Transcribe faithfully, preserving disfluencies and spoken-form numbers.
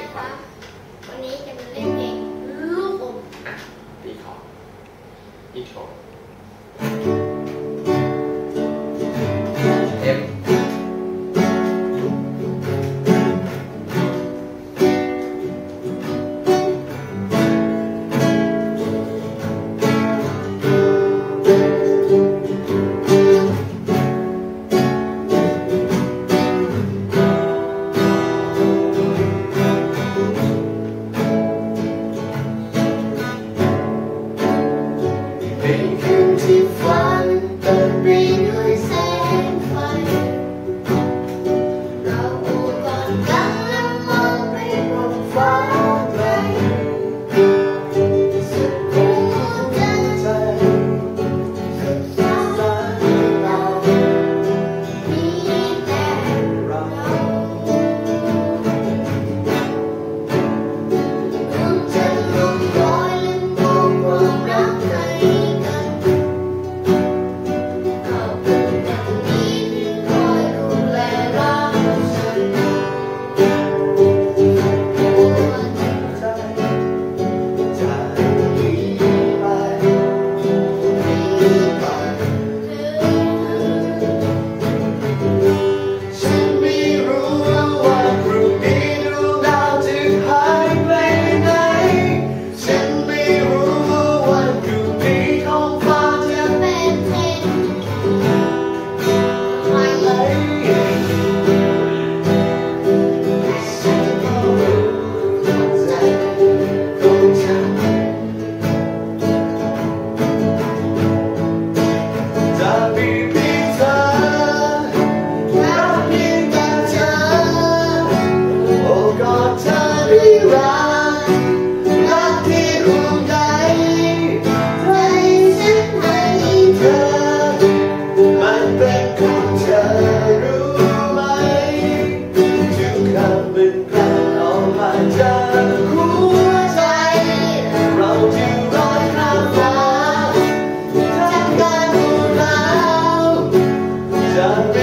ครับวันนี้จะมาเล่นเพลงลูกอมอ่ะตีขอตีโชว์เอ็มที่ฝันเติมรีด้วยแสงไฟเราโอบกอดกันและมองไปบนฟ้าไกลสุดหัวใจสุดสายตามีแต่เราดวงจันทร์ลงรอยและมองความรักให้ Just